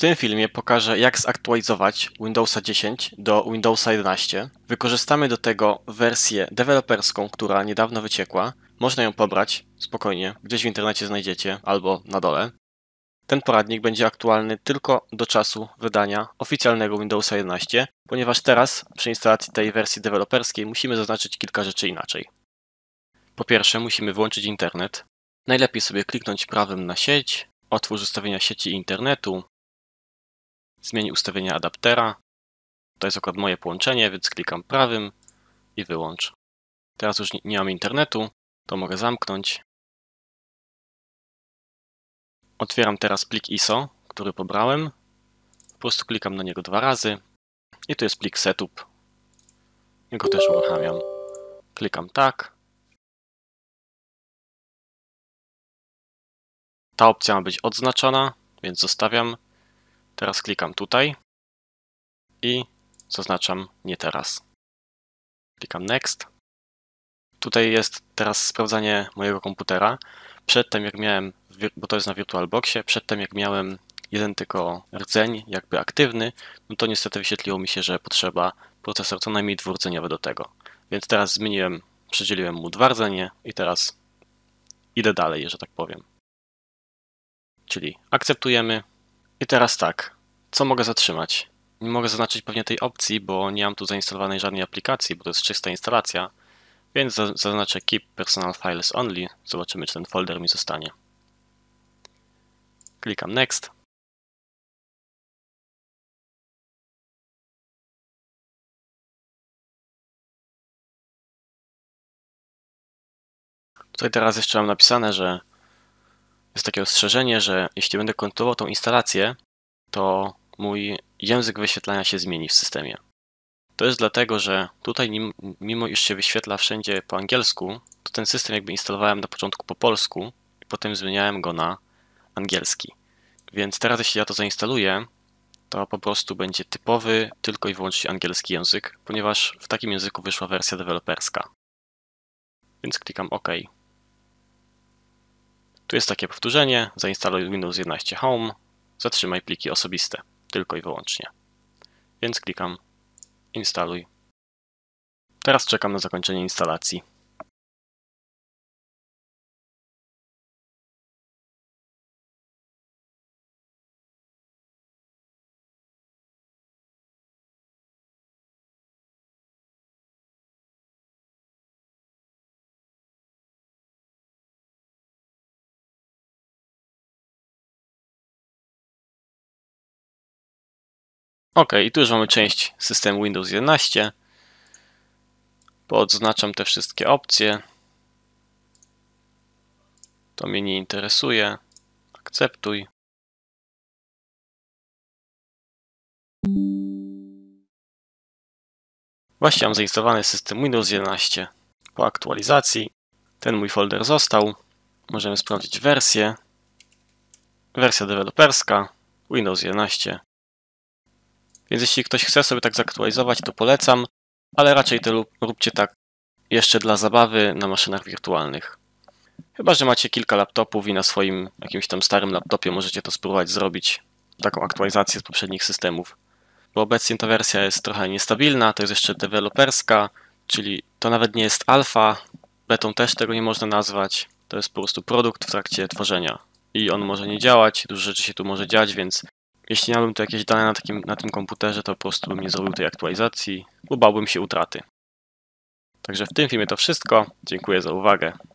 tym filmie pokażę, jak zaktualizować Windowsa 10 do Windowsa 11. Wykorzystamy do tego wersję deweloperską, która niedawno wyciekła. Można ją pobrać spokojnie, gdzieś w internecie znajdziecie albo na dole. Ten poradnik będzie aktualny tylko do czasu wydania oficjalnego Windowsa 11, ponieważ teraz przy instalacji tej wersji deweloperskiej musimy zaznaczyć kilka rzeczy inaczej. Po pierwsze, musimy włączyć internet. Najlepiej sobie kliknąć prawym na sieć, otwórz ustawienia sieci i internetu, zmień ustawienia adaptera. To jest akurat moje połączenie, więc klikam prawym i wyłącz. Teraz już nie mam internetu, to mogę zamknąć. Otwieram teraz plik ISO, który pobrałem. Po prostu klikam na niego 2 razy. I tu jest plik setup. I go też uruchamiam. Klikam tak. Ta opcja ma być odznaczona, więc zostawiam. Teraz klikam tutaj i zaznaczam nie teraz. Klikam next. Tutaj jest teraz sprawdzanie mojego komputera. Przedtem jak miałem, bo to jest na VirtualBoxie, przedtem jak miałem jeden tylko rdzeń jakby aktywny, no to niestety wyświetliło mi się, że potrzeba procesor co najmniej 2-rdzeniowy do tego. Więc teraz zmieniłem, przydzieliłem mu 2 rdzenie i teraz idę dalej, że tak powiem. Czyli akceptujemy. I teraz tak, co mogę zatrzymać? Nie mogę zaznaczyć pewnie tej opcji, bo nie mam tu zainstalowanej żadnej aplikacji, bo to jest czysta instalacja. Więc zaznaczę Keep Personal Files Only. Zobaczymy, czy ten folder mi zostanie. Klikam Next. Tutaj teraz jeszcze mam napisane, że jest takie ostrzeżenie, że jeśli będę kontynuował tą instalację, to mój język wyświetlania się zmieni w systemie. To jest dlatego, że tutaj mimo iż się wyświetla wszędzie po angielsku, to ten system jakby instalowałem na początku po polsku i potem zmieniałem go na angielski. Więc teraz jeśli ja to zainstaluję, to po prostu będzie typowy tylko i wyłącznie angielski język, ponieważ w takim języku wyszła wersja deweloperska. Więc klikam OK. Tu jest takie powtórzenie, zainstaluj Windows 11 Home, zatrzymaj pliki osobiste, tylko i wyłącznie. Więc klikam instaluj. Teraz czekam na zakończenie instalacji. OK, i tu już mamy część systemu Windows 11. Podznaczam te wszystkie opcje. To mnie nie interesuje. Akceptuj. Właśnie mam zainstalowany system Windows 11. Po aktualizacji ten mój folder został. Możemy sprawdzić wersję. Wersja deweloperska Windows 11. Więc jeśli ktoś chce sobie tak zaktualizować, to polecam, ale raczej to róbcie tak jeszcze dla zabawy na maszynach wirtualnych. Chyba że macie kilka laptopów i na swoim jakimś tam starym laptopie możecie to spróbować zrobić, taką aktualizację z poprzednich systemów. Bo obecnie ta wersja jest trochę niestabilna, to jest jeszcze deweloperska, czyli to nawet nie jest alfa, betą też tego nie można nazwać. To jest po prostu produkt w trakcie tworzenia i on może nie działać, dużo rzeczy się tu może dziać, więc jeśli miałbym tu jakieś dane na tym komputerze, to po prostu bym nie zrobił tej aktualizacji, bo bałbym się utraty. Także w tym filmie to wszystko. Dziękuję za uwagę.